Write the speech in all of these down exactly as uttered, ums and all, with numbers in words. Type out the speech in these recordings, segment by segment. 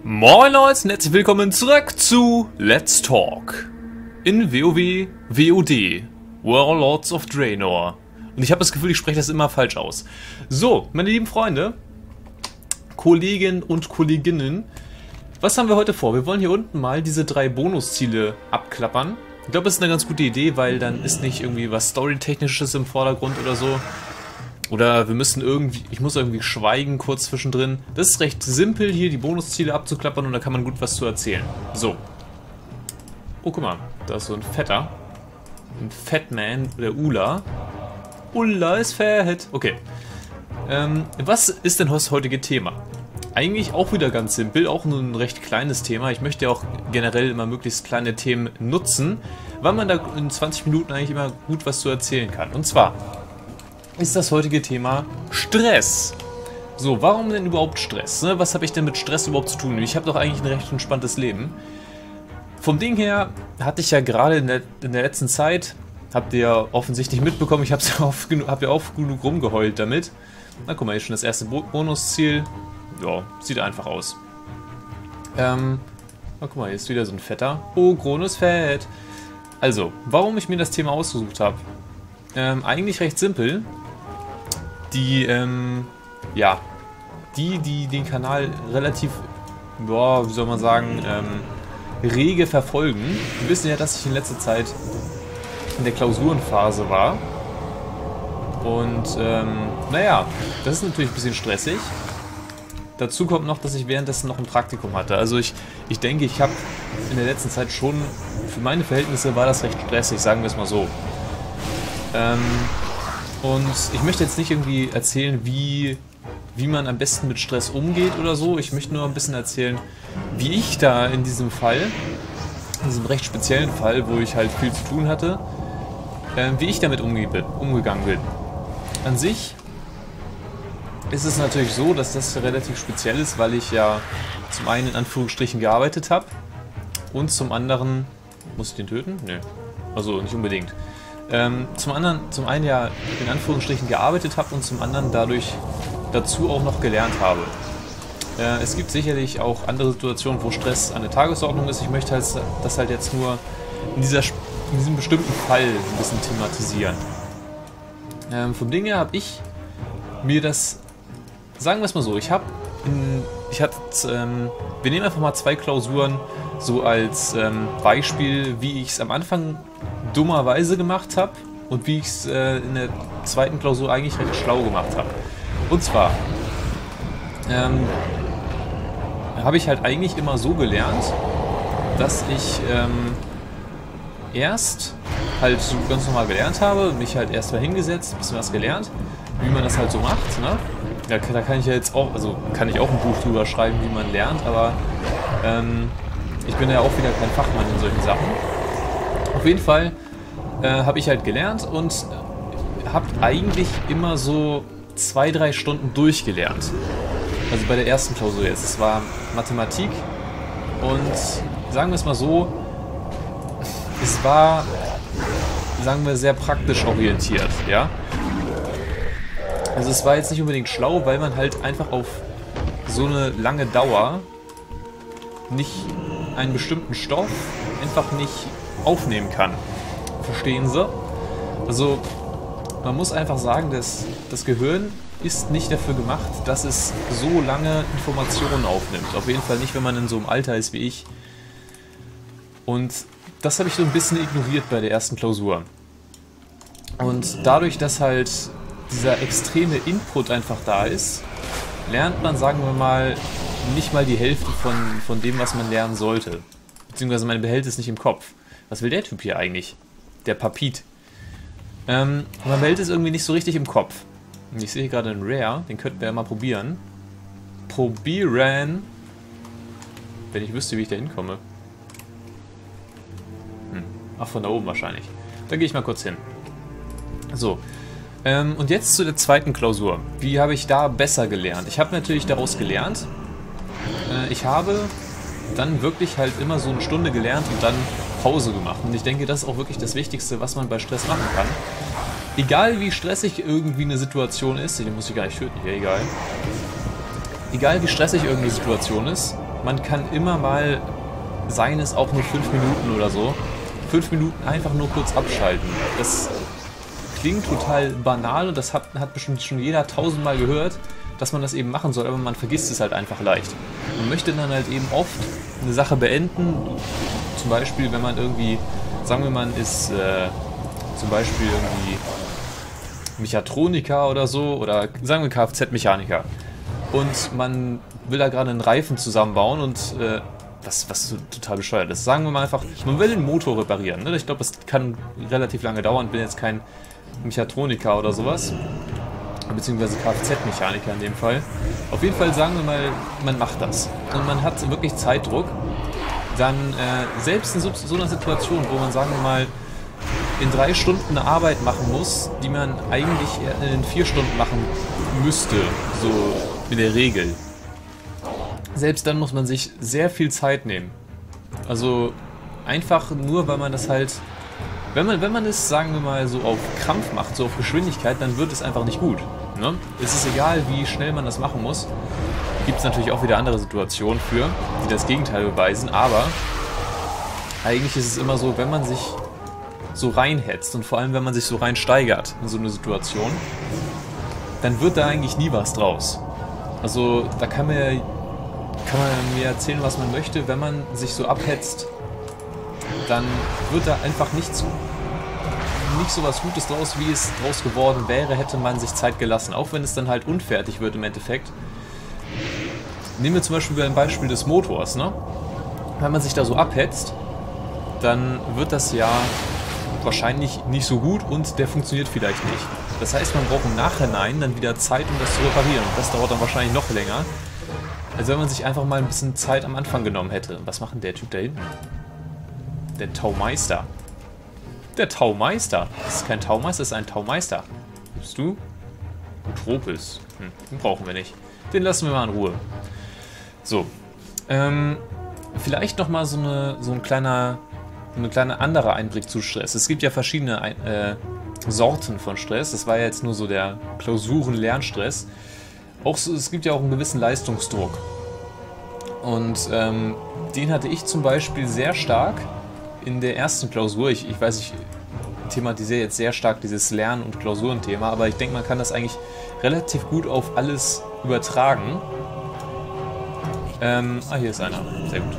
Moin Leute und herzlich willkommen zurück zu Let's Talk in WoW W O D, Warlords of Draenor. Und ich habe das Gefühl, ich spreche das immer falsch aus. So, meine lieben Freunde, Kollegen und Kolleginnen, was haben wir heute vor? Wir wollen hier unten mal diese drei Bonusziele abklappern. Ich glaube, das ist eine ganz gute Idee, weil dann ist nicht irgendwie was Storytechnisches im Vordergrund oder so. Oder wir müssen irgendwie, ich muss irgendwie schweigen kurz zwischendrin. Das ist recht simpel, hier die Bonusziele abzuklappern und da kann man gut was zu erzählen. So. Oh, guck mal, da ist so ein Fetter. Ein Fatman, der Ula. Ula ist fett. Okay. Ähm, was ist denn das heutige Thema? Eigentlich auch wieder ganz simpel, auch nur ein recht kleines Thema. Ich möchte ja auch generell immer möglichst kleine Themen nutzen, weil man da in zwanzig Minuten eigentlich immer gut was zu erzählen kann. Und zwar ist das heutige Thema Stress. So, warum denn überhaupt Stress? Ne? Was habe ich denn mit Stress überhaupt zu tun? Ich habe doch eigentlich ein recht entspanntes Leben. Vom Ding her hatte ich ja gerade in der, in der letzten Zeit, habt ihr ja offensichtlich mitbekommen, ich habe ja oft, hab ja oft genug rumgeheult damit. Na guck mal, hier ist schon das erste Bo Bonusziel. Ja, sieht einfach aus. Ähm, na guck mal, hier ist wieder so ein Fetter. Oh, Kronus fett. Also, warum ich mir das Thema ausgesucht habe? Ähm, eigentlich recht simpel. Die, ähm, ja, die, die den Kanal relativ, boah, wie soll man sagen, ähm, rege verfolgen, die wissen ja, dass ich in letzter Zeit in der Klausurenphase war. Und, ähm, naja, das ist natürlich ein bisschen stressig. Dazu kommt noch, dass ich währenddessen noch ein Praktikum hatte. Also ich, ich denke, ich habe in der letzten Zeit schon, für meine Verhältnisse war das recht stressig, sagen wir es mal so. Ähm, und ich möchte jetzt nicht irgendwie erzählen, wie, wie man am besten mit Stress umgeht oder so. Ich möchte nur ein bisschen erzählen, wie ich da in diesem Fall, in diesem recht speziellen Fall, wo ich halt viel zu tun hatte, äh, wie ich damit umge umgegangen bin. An sich ist es natürlich so, dass das relativ speziell ist, weil ich ja zum einen in Anführungsstrichen gearbeitet habe und zum anderen... Muss ich den töten? Nö. Also nicht unbedingt. Ähm, zum anderen, zum einen ja in Anführungsstrichen gearbeitet habe und zum anderen dadurch dazu auch noch gelernt habe. Äh, es gibt sicherlich auch andere Situationen, wo Stress an der Tagesordnung ist. Ich möchte halt, das halt jetzt nur in, dieser, in diesem bestimmten Fall ein bisschen thematisieren. Ähm, vom Ding her habe ich mir das, sagen wir es mal so, ich habe, ich hatte, ähm, wir nehmen einfach mal zwei Klausuren so als ähm, Beispiel, wie ich es am Anfang dummerweise gemacht habe und wie ich es äh, in der zweiten Klausur eigentlich recht schlau gemacht habe. Und zwar ähm, habe ich halt eigentlich immer so gelernt, dass ich ähm, erst halt so ganz normal gelernt habe, mich halt erst mal hingesetzt, ein bisschen was gelernt, wie man das halt so macht, ne? Da, da kann ich ja jetzt auch, also kann ich auch ein Buch drüber schreiben, wie man lernt, aber ähm, ich bin ja auch wieder kein Fachmann in solchen Sachen. Auf jeden Fall äh, habe ich halt gelernt und habe eigentlich immer so zwei, drei Stunden durchgelernt. Also bei der ersten Klausur jetzt. Es war Mathematik und sagen wir es mal so, es war, sagen wir, sehr praktisch orientiert, ja. Also es war jetzt nicht unbedingt schlau, weil man halt einfach auf so eine lange Dauer nicht einen bestimmten Stoff einfach nicht aufnehmen kann. Verstehen Sie? Also man muss einfach sagen, dass das Gehirn ist nicht dafür gemacht, dass es so lange Informationen aufnimmt. Auf jeden Fall nicht, wenn man in so einem Alter ist wie ich. Und das habe ich so ein bisschen ignoriert bei der ersten Klausur. Und dadurch, dass halt dieser extreme Input einfach da ist, lernt man, sagen wir mal, nicht mal die Hälfte von, von dem, was man lernen sollte. Beziehungsweise man behält es nicht im Kopf. Was will der Typ hier eigentlich? Der Papit. Ähm, man behält es irgendwie nicht so richtig im Kopf. Und ich sehe hier gerade einen Rare, den könnten wir ja mal probieren. Probieren. Wenn ich wüsste, wie ich da hinkomme. Hm. Ach, von da oben wahrscheinlich. Da gehe ich mal kurz hin. So. Ähm, und jetzt zu der zweiten Klausur. Wie habe ich da besser gelernt? Ich habe natürlich daraus gelernt. Äh, ich habe dann wirklich halt immer so eine Stunde gelernt und dann Pause gemacht. Und ich denke, das ist auch wirklich das Wichtigste, was man bei Stress machen kann. Egal wie stressig irgendwie eine Situation ist, den muss ich gar nicht töten, hier egal. Egal wie stressig irgendeine Situation ist, man kann immer mal, seien es auch nur fünf Minuten oder so, fünf Minuten einfach nur kurz abschalten. Das klingt total banal und das hat, hat bestimmt schon jeder tausendmal gehört, dass man das eben machen soll, aber man vergisst es halt einfach leicht. Man möchte dann halt eben oft eine Sache beenden, zum Beispiel wenn man irgendwie, sagen wir man ist äh, zum Beispiel irgendwie Mechatroniker oder so, oder sagen wir Kfz-Mechaniker und man will da gerade einen Reifen zusammenbauen und äh, was, was so total bescheuert ist. Sagen wir mal einfach, man will den Motor reparieren. Ne? Ich glaube, das kann relativ lange dauern, bin jetzt kein Mechatroniker oder sowas. Beziehungsweise Kfz-Mechaniker in dem Fall. Auf jeden Fall sagen wir mal, man macht das. Und man hat wirklich Zeitdruck. Dann äh, selbst in so, so einer Situation, wo man, sagen wir mal, in drei Stunden eine Arbeit machen muss, die man eigentlich in vier Stunden machen müsste, so in der Regel. Selbst dann muss man sich sehr viel Zeit nehmen. Also einfach nur, weil man das halt... Wenn man, wenn man es, sagen wir mal, so auf Krampf macht, so auf Geschwindigkeit, dann wird es einfach nicht gut. Ne? Es ist egal, wie schnell man das machen muss. Gibt es natürlich auch wieder andere Situationen für, die das Gegenteil beweisen, aber eigentlich ist es immer so, wenn man sich so reinhetzt und vor allem, wenn man sich so reinsteigert in so eine Situation, dann wird da eigentlich nie was draus. Also da kann, mir, kann man mir erzählen, was man möchte, wenn man sich so abhetzt, dann wird da einfach nicht so, nicht so was Gutes draus, wie es draus geworden wäre, hätte man sich Zeit gelassen. Auch wenn es dann halt unfertig wird im Endeffekt. Nehmen wir zum Beispiel ein Beispiel des Motors. Ne? Wenn man sich da so abhetzt, dann wird das ja wahrscheinlich nicht so gut und der funktioniert vielleicht nicht. Das heißt, man braucht im Nachhinein dann wieder Zeit, um das zu reparieren. Und das dauert dann wahrscheinlich noch länger, als wenn man sich einfach mal ein bisschen Zeit am Anfang genommen hätte. Was macht denn der Typ da hinten? Der Taumeister. Der Taumeister. Das ist kein Taumeister, das ist ein Taumeister. Bist du? Tropis. Hm, den brauchen wir nicht. Den lassen wir mal in Ruhe. So. Ähm, vielleicht nochmal so eine, so ein kleiner, eine kleine andere Einblick zu Stress. Es gibt ja verschiedene äh, Sorten von Stress. Das war ja jetzt nur so der Klausuren-Lernstress. Auch so, es gibt ja auch einen gewissen Leistungsdruck. Und ähm, den hatte ich zum Beispiel sehr stark in der ersten Klausur. Ich, ich weiß, ich thematisiere jetzt sehr stark dieses Lernen- und Klausurenthema, aber ich denke, man kann das eigentlich relativ gut auf alles übertragen. Ähm, ah, hier ist einer. Sehr gut.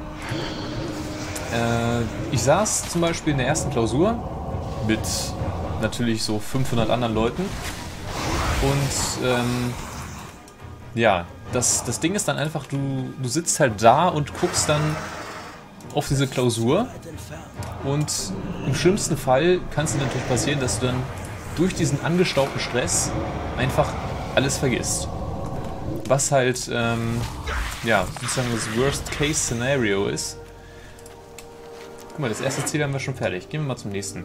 Äh, ich saß zum Beispiel in der ersten Klausur mit natürlich so fünfhundert anderen Leuten und ähm, ja, das, das Ding ist dann einfach, du, du sitzt halt da und guckst dann auf diese Klausur und im schlimmsten Fall kann es dir natürlich passieren, dass du dann durch diesen angestauten Stress einfach alles vergisst. Was halt, ähm, ja, sozusagen das Worst-Case-Szenario ist. Guck mal, das erste Ziel haben wir schon fertig. Gehen wir mal zum nächsten.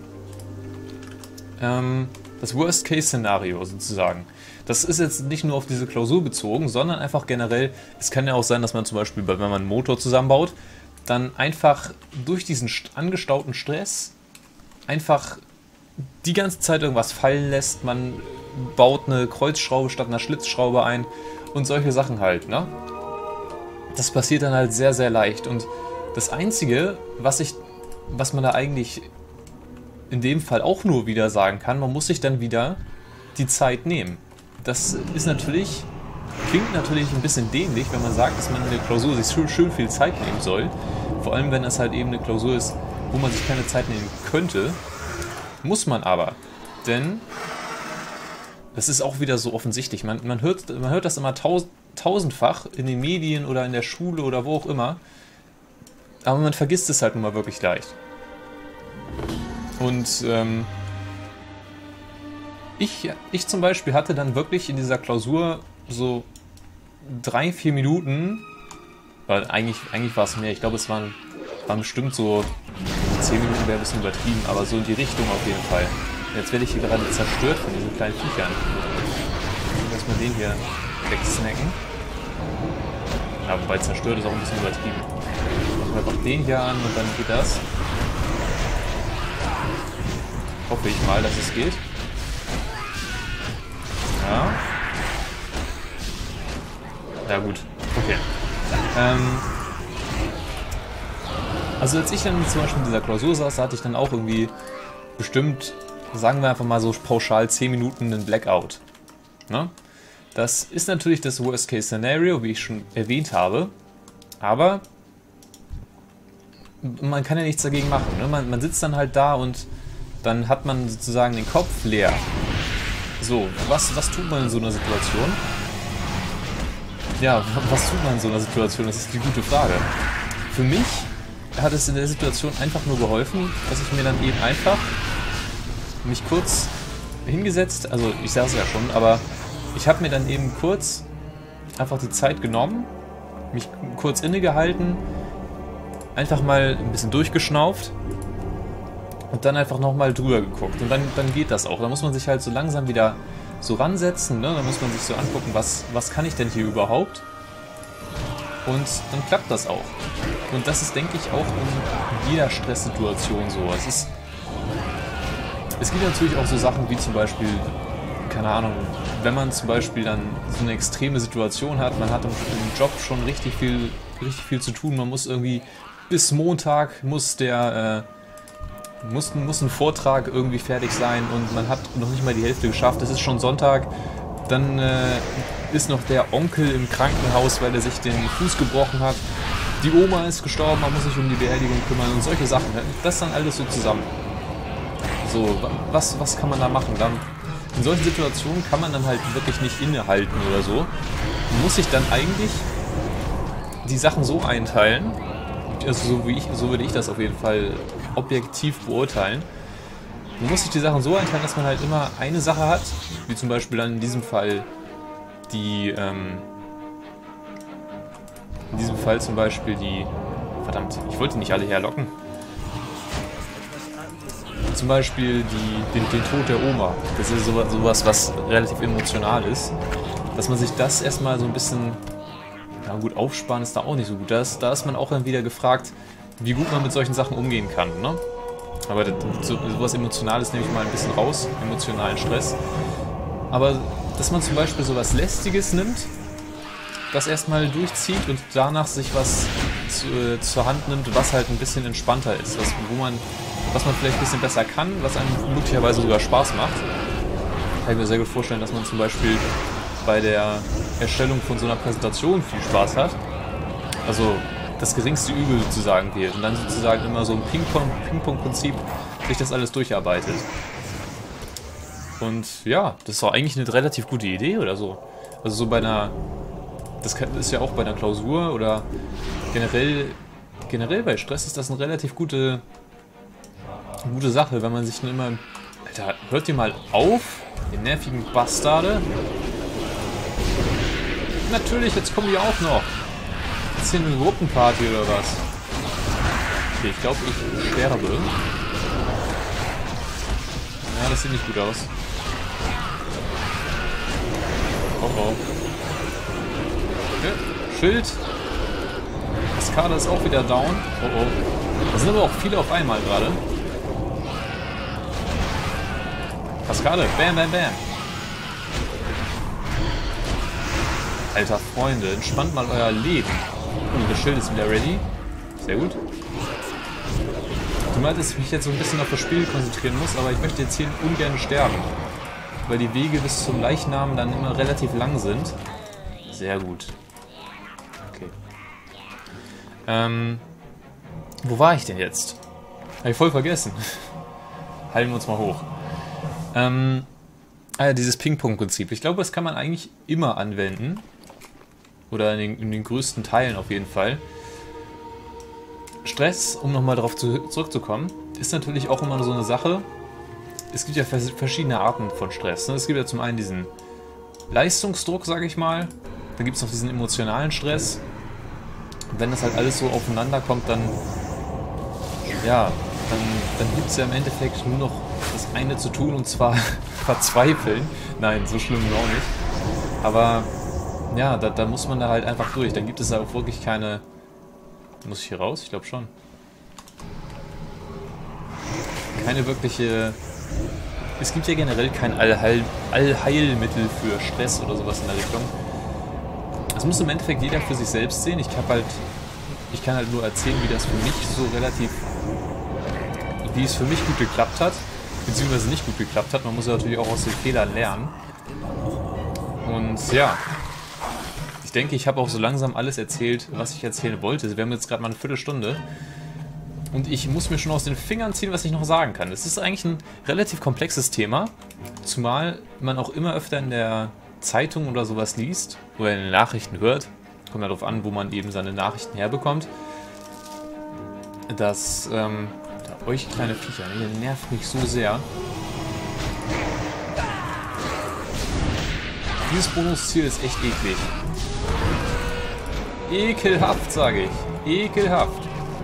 Ähm, das Worst-Case-Szenario sozusagen. Das ist jetzt nicht nur auf diese Klausur bezogen, sondern einfach generell, es kann ja auch sein, dass man zum Beispiel, wenn man einen Motor zusammenbaut, dann einfach durch diesen angestauten Stress einfach die ganze Zeit irgendwas fallen lässt. Man baut eine Kreuzschraube statt einer Schlitzschraube ein und solche Sachen halt, ne? Das passiert dann halt sehr, sehr leicht. Und das Einzige, was ich, was man da eigentlich in dem Fall auch nur wieder sagen kann, man muss sich dann wieder die Zeit nehmen. Das ist natürlich, klingt natürlich ein bisschen dämlich, wenn man sagt, dass man in der Klausur sich schön, schön viel Zeit nehmen soll. Vor allem, wenn das halt eben eine Klausur ist, wo man sich keine Zeit nehmen könnte. Muss man aber. Denn das ist auch wieder so offensichtlich. Man, man, hört, man hört das immer tausend, tausendfach in den Medien oder in der Schule oder wo auch immer. Aber man vergisst es halt nun mal wirklich leicht. Und ähm, ich, ich zum Beispiel hatte dann wirklich in dieser Klausur so drei, vier Minuten, weil eigentlich, eigentlich war es mehr, ich glaube es waren, waren bestimmt so, zehn Minuten wäre ein bisschen übertrieben, aber so in die Richtung auf jeden Fall. Jetzt werde ich hier gerade zerstört von diesen kleinen Viechern. Lass mal den hier wegsnacken. Ja, wobei zerstört ist auch ein bisschen übertrieben. Machen wir einfach den hier an und dann geht das. Hoffe ich mal, dass es geht. Ja. Ja gut, okay. Ähm, also als ich dann zum Beispiel in dieser Klausur saß, da hatte ich dann auch irgendwie bestimmt, sagen wir einfach mal so pauschal zehn Minuten einen Blackout. Ne? Das ist natürlich das Worst-Case-Szenario, wie ich schon erwähnt habe, aber man kann ja nichts dagegen machen. Ne? Man, man sitzt dann halt da und dann hat man sozusagen den Kopf leer. So, was, was tut man in so einer Situation? Ja, was tut man in so einer Situation? Das ist die gute Frage. Für mich hat es in der Situation einfach nur geholfen, dass ich mir dann eben einfach mich kurz hingesetzt, also ich saß ja schon, aber ich habe mir dann eben kurz einfach die Zeit genommen, mich kurz innegehalten, einfach mal ein bisschen durchgeschnauft und dann einfach nochmal drüber geguckt. Und dann, dann geht das auch. Da muss man sich halt so langsam wieder so ransetzen, ne? Da muss man sich so angucken, was, was kann ich denn hier überhaupt? Und dann klappt das auch. Und das ist, denke ich, auch in jeder Stresssituation so. Es ist, es gibt natürlich auch so Sachen wie zum Beispiel, keine Ahnung, wenn man zum Beispiel dann so eine extreme Situation hat, man hat im, im Job schon richtig viel, richtig viel zu tun, man muss irgendwie bis Montag muss der äh, muss, muss ein Vortrag irgendwie fertig sein und man hat noch nicht mal die Hälfte geschafft, es ist schon Sonntag, dann äh, ist noch der Onkel im Krankenhaus, weil er sich den Fuß gebrochen hat, die Oma ist gestorben, man muss sich um die Beerdigung kümmern und solche Sachen, das dann alles so zusammen. So, was, was kann man da machen? Dann, in solchen Situationen kann man dann halt wirklich nicht innehalten oder so. Man muss sich dann eigentlich die Sachen so einteilen, also so, wie ich, so würde ich das auf jeden Fall objektiv beurteilen. Man muss sich die Sachen so einteilen, dass man halt immer eine Sache hat, wie zum Beispiel dann in diesem Fall die, ähm, in diesem Fall zum Beispiel die, verdammt, ich wollte die nicht alle herlocken. Zum Beispiel die, den, den Tod der Oma. Das ist sowas, sowas, was relativ emotional ist. Dass man sich das erstmal so ein bisschen, ja gut, aufsparen ist da auch nicht so gut. Da ist, da ist man auch dann wieder gefragt, wie gut man mit solchen Sachen umgehen kann. Ne? Aber das, so, sowas Emotionales nehme ich mal ein bisschen raus, emotionalen Stress. Aber dass man zum Beispiel sowas Lästiges nimmt, das erstmal durchzieht und danach sich was zu, äh, zur Hand nimmt, was halt ein bisschen entspannter ist. Was, wo man, was man vielleicht ein bisschen besser kann, was einem möglicherweise sogar Spaß macht. Kann ich mir sehr gut vorstellen, dass man zum Beispiel bei der Erstellung von so einer Präsentation viel Spaß hat. Also das geringste Übel sozusagen wählt und dann sozusagen immer so ein Ping-Pong, Ping-Pong-Prinzip sich das alles durcharbeitet. Und ja, das ist doch eigentlich eine relativ gute Idee oder so. Also so bei einer, das ist ja auch bei einer Klausur oder generell, generell bei Stress ist das eine relativ gute, gute Sache, wenn man sich nur immer, Alter, hört ihr mal auf, ihr nervigen Bastarde. Natürlich, jetzt kommen die auch noch. Ist hier eine Gruppenparty oder was? Okay, ich glaube, ich sterbe. Ja, das sieht nicht gut aus. Oh oh. Okay. Schild. Kaskade ist auch wieder down. Oh oh. Da sind aber auch viele auf einmal gerade. Kaskade. Bam, bam, bam. Alter Freunde, entspannt mal euer Leben. Oh, das Schild ist wieder ready. Sehr gut. Du meintest, dass ich mich jetzt so ein bisschen auf das Spiel konzentrieren muss, aber ich möchte jetzt hier ungern sterben. Weil die Wege bis zum Leichnam dann immer relativ lang sind. Sehr gut. Okay. Ähm, wo war ich denn jetzt? Habe ich voll vergessen. Halten wir uns mal hoch. Ähm, ah ja, dieses Ping-Pong-Prinzip. Ich glaube, das kann man eigentlich immer anwenden. Oder in den, in den größten Teilen auf jeden Fall. Stress, um nochmal darauf zu, zurückzukommen, ist natürlich auch immer so eine Sache. Es gibt ja verschiedene Arten von Stress. Ne? Es gibt ja zum einen diesen Leistungsdruck, sage ich mal. Dann gibt es noch diesen emotionalen Stress. Und wenn das halt alles so aufeinander kommt, dann, ja, dann, dann gibt es ja im Endeffekt nur noch das eine zu tun, und zwar verzweifeln. Nein, so schlimm auch nicht. Aber ja, da, da muss man da halt einfach durch. Dann gibt es auch wirklich keine... Muss ich hier raus? Ich glaube schon. Keine wirkliche... Es gibt ja generell kein Allheil Allheilmittel für Stress oder sowas in der Richtung. Das muss im Endeffekt jeder für sich selbst sehen. Ich habe halt, ich kann halt nur erzählen, wie das für mich so relativ, wie es für mich gut geklappt hat, beziehungsweise nicht gut geklappt hat. Man muss ja natürlich auch aus den Fehlern lernen. Und ja, ich denke, ich habe auch so langsam alles erzählt, was ich erzählen wollte. Wir haben jetzt gerade mal eine Viertelstunde. Und ich muss mir schon aus den Fingern ziehen, was ich noch sagen kann. Es ist eigentlich ein relativ komplexes Thema, zumal man auch immer öfter in der Zeitung oder sowas liest oder in den Nachrichten hört. Kommt ja darauf an, wo man eben seine Nachrichten herbekommt. Dass, ähm, da, euch kleine Viecher, ne, ihr nervt mich so sehr. Dieses Bonusziel ist echt eklig. Ekelhaft, sage ich. Ekelhaft.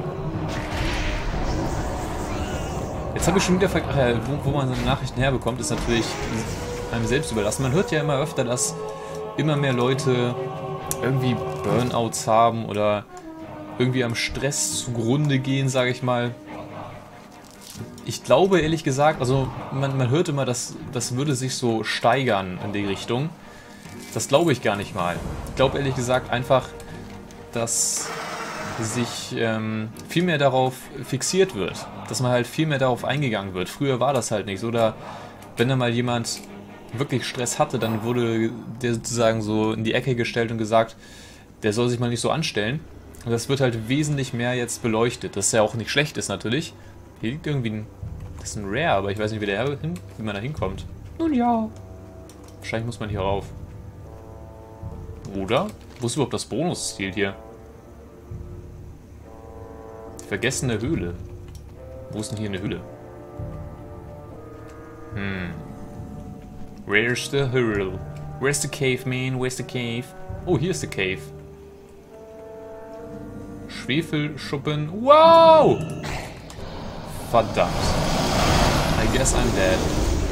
Jetzt habe ich schon wieder vergessen, wo, wo man seine Nachrichten herbekommt, ist natürlich einem selbst überlassen. Man hört ja immer öfter, dass immer mehr Leute irgendwie Burnouts haben oder irgendwie am Stress zugrunde gehen, sage ich mal. Ich glaube ehrlich gesagt, also man, man hört immer, dass das würde sich so steigern in die Richtung. Das glaube ich gar nicht mal. Ich glaube ehrlich gesagt einfach, dass sich ähm, viel mehr darauf fixiert wird. Dass man halt viel mehr darauf eingegangen wird. Früher war das halt nicht so. Oder wenn da mal jemand wirklich Stress hatte, dann wurde der sozusagen so in die Ecke gestellt und gesagt, der soll sich mal nicht so anstellen. Und das wird halt wesentlich mehr jetzt beleuchtet. Das ja auch nicht schlecht ist natürlich. Hier liegt irgendwie ein... Das ist ein Rare, aber ich weiß nicht, wie, der hin, wie man da hinkommt. Nun ja. Wahrscheinlich muss man hier rauf. Oder? Wo ist überhaupt das Bonusziel hier? Vergessene Höhle. Wo ist denn hier eine Höhle? Hm. Where's the höhle? Where's the cave, man? Where's the cave? Oh, hier ist the cave. Schwefelschuppen. Wow! Verdammt. I guess I'm dead.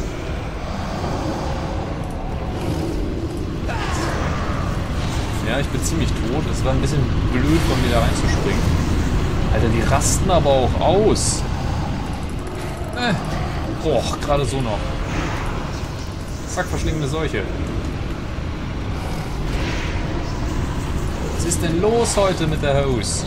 Ja, ich bin ziemlich tot. Es war ein bisschen blöd von mir da reinzuspringen. Alter, die rasten aber auch aus. Äh. Boah, gerade so noch. Zack, verschlingende Seuche. Was ist denn los heute mit der Hose?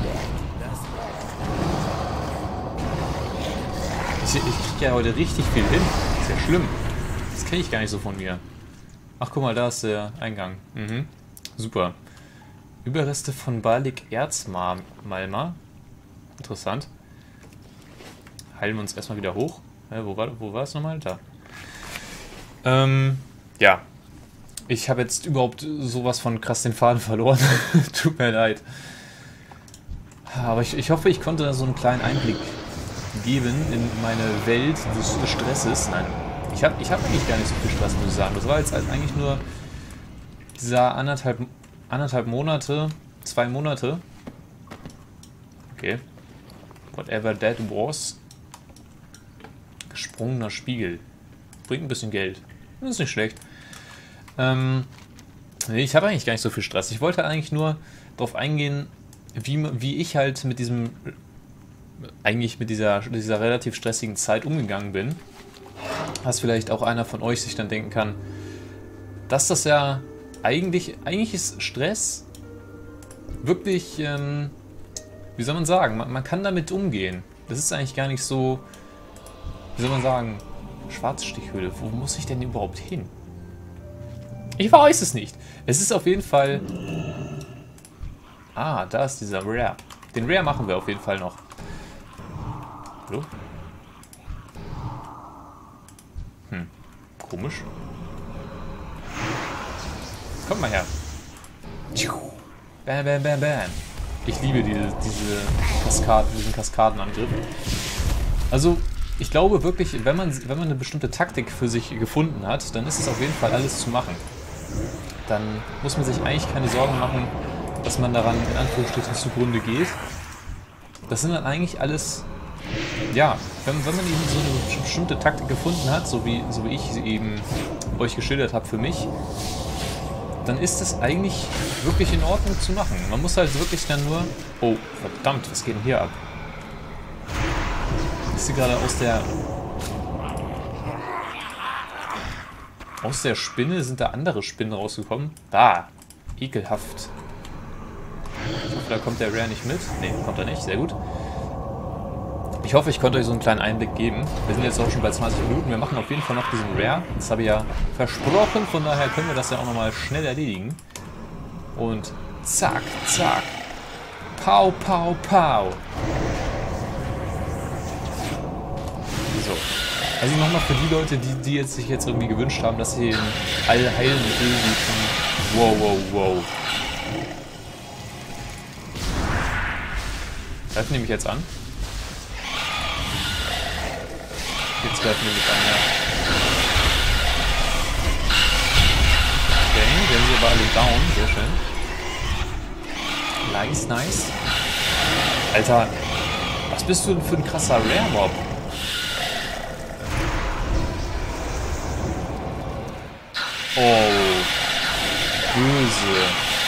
Ich, ich krieg ja heute richtig viel hin. Ist ja schlimm. Das kenne ich gar nicht so von mir. Ach, guck mal, da ist der Eingang. Mhm. Super. Überreste von Balik Erzmalma. Interessant. Heilen wir uns erstmal wieder hoch. Ja, wo war, wo war es nochmal? Da. Ähm, ja. Ich habe jetzt überhaupt sowas von krass den Faden verloren. Tut mir leid. Aber ich, ich hoffe, ich konnte da so einen kleinen Einblick geben in meine Welt des Stresses. Nein, ich habe ich hab eigentlich gar nicht so viel Stress, muss ich sagen. Das war jetzt halt eigentlich nur dieser anderthalb, anderthalb Monate, zwei Monate. Okay. Whatever that was. Gesprungener Spiegel. Bringt ein bisschen Geld. Das ist nicht schlecht. Ähm, nee, ich habe eigentlich gar nicht so viel Stress. Ich wollte eigentlich nur darauf eingehen, wie, wie ich halt mit diesem, eigentlich mit dieser, dieser relativ stressigen Zeit umgegangen bin. Was vielleicht auch einer von euch sich dann denken kann, dass das ja eigentlich, eigentlich ist Stress wirklich, ähm, wie soll man sagen, man, man kann damit umgehen. Das ist eigentlich gar nicht so, wie soll man sagen, Schwarzstichhöhle. Wo muss ich denn überhaupt hin? Ich weiß es nicht. Es ist auf jeden Fall... Ah, da ist dieser Rare. Den Rare machen wir auf jeden Fall noch. Hallo? Hm, komisch. Kommt mal her. Bam, bam, bam, bam. Ich liebe diese, diese Kaskaden, diesen Kaskadenangriff. Also, ich glaube wirklich, wenn man, wenn man eine bestimmte Taktik für sich gefunden hat, dann ist es auf jeden Fall alles zu machen. Dann muss man sich eigentlich keine Sorgen machen, dass man daran in Anführungsstrichen zugrunde geht. Das sind dann eigentlich alles, ja, wenn, wenn man eben so eine bestimmte Taktik gefunden hat, so wie, so wie ich sie eben euch geschildert habe für mich, dann ist es eigentlich wirklich in Ordnung zu machen. Man muss halt wirklich dann nur... Oh, verdammt, was geht denn hier ab? Ist sie gerade aus der... Aus der Spinne? Sind da andere Spinnen rausgekommen? Da! Ekelhaft. Ich hoffe, da kommt der Rare nicht mit. Ne, kommt er nicht. Sehr gut. Ich hoffe, ich konnte euch so einen kleinen Einblick geben. Wir sind jetzt auch schon bei zwanzig Minuten. Wir machen auf jeden Fall noch diesen Rare. Das habe ich ja versprochen. Von daher können wir das ja auch nochmal schnell erledigen. Und zack, zack. Pau, pau, pau. So. Also nochmal für die Leute, die, die jetzt sich jetzt irgendwie gewünscht haben, dass sie ein Allheilmittel liefern. Wow, wow, wow. Greifen die mich jetzt an? Jetzt greifen die mich an, ja. Okay, wir haben sie aber alle down. Sehr schön. Nice, nice. Alter, was bist du denn für ein krasser Rare-Mob? Oh. Böse.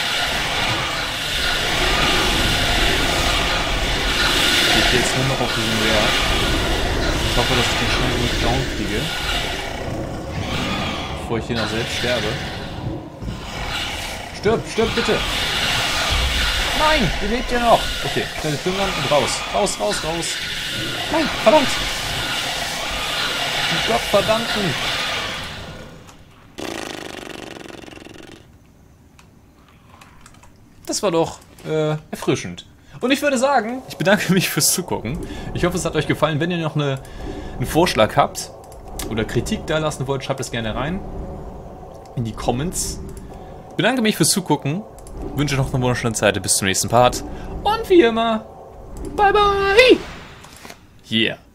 Ich gehe jetzt nur noch auf diesen Rare. Ich hoffe, dass ich den schnell genug down kriege. Bevor ich hier noch selbst sterbe. Stirb, stirb bitte! Nein, ihr lebt ja noch! Okay, schnell die Finger und raus. Raus, raus, raus. Nein, verdammt! Gott verdammten! Das war doch äh, erfrischend. Und ich würde sagen, ich bedanke mich fürs Zugucken. Ich hoffe, es hat euch gefallen. Wenn ihr noch eine, einen Vorschlag habt oder Kritik da lassen wollt, schreibt es gerne rein. In die Comments. Ich bedanke mich fürs Zugucken. Wünsche noch eine wunderschöne Zeit. Bis zum nächsten Part. Und wie immer, bye bye! Yeah.